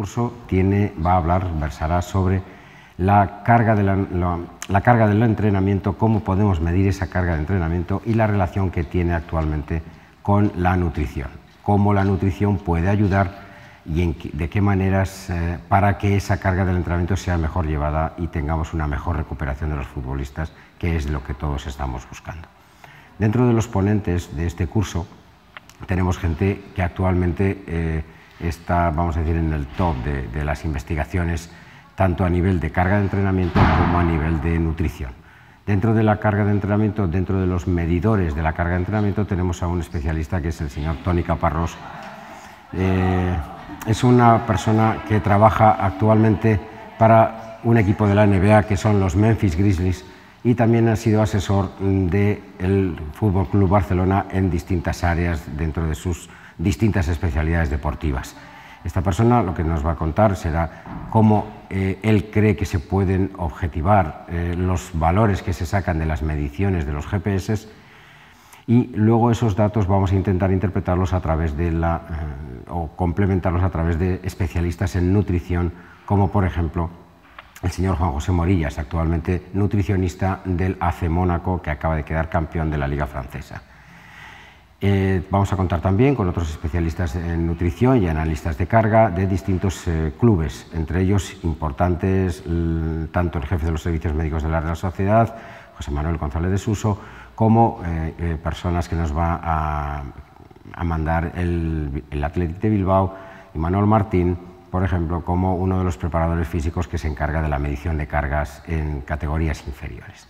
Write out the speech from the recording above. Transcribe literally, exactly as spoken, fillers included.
curso tiene, va a hablar, versará sobre la carga, de la, la, la carga del entrenamiento, cómo podemos medir esa carga de entrenamiento y la relación que tiene actualmente con la nutrición, cómo la nutrición puede ayudar y en, de qué maneras eh, para que esa carga del entrenamiento sea mejor llevada y tengamos una mejor recuperación de los futbolistas, que es lo que todos estamos buscando. Dentro de los ponentes de este curso tenemos gente que actualmente eh, está, vamos a decir, en el top de, de las investigaciones, tanto a nivel de carga de entrenamiento como a nivel de nutrición. Dentro de la carga de entrenamiento, dentro de los medidores de la carga de entrenamiento, tenemos a un especialista que es el señor Toni Caparrós. Eh, es una persona que trabaja actualmente para un equipo de la N B A que son los Memphis Grizzlies y también ha sido asesor del Fútbol Club Barcelona en distintas áreas dentro de sus distintas especialidades deportivas. Esta persona lo que nos va a contar será cómo eh, él cree que se pueden objetivar eh, los valores que se sacan de las mediciones de los G P S y luego esos datos vamos a intentar interpretarlos a través de la, eh, o complementarlos a través de especialistas en nutrición, como por ejemplo el señor Juan José Morillas, actualmente nutricionista del A C Mónaco, que acaba de quedar campeón de la Liga Francesa. Eh, vamos a contar también con otros especialistas en nutrición y analistas de carga de distintos eh, clubes, entre ellos importantes, tanto el jefe de los servicios médicos de la Real Sociedad, José Manuel González de Suso, como eh, eh, personas que nos va a, a mandar el, el Athletic de Bilbao, y Manuel Martín, por ejemplo, como uno de los preparadores físicos que se encarga de la medición de cargas en categorías inferiores.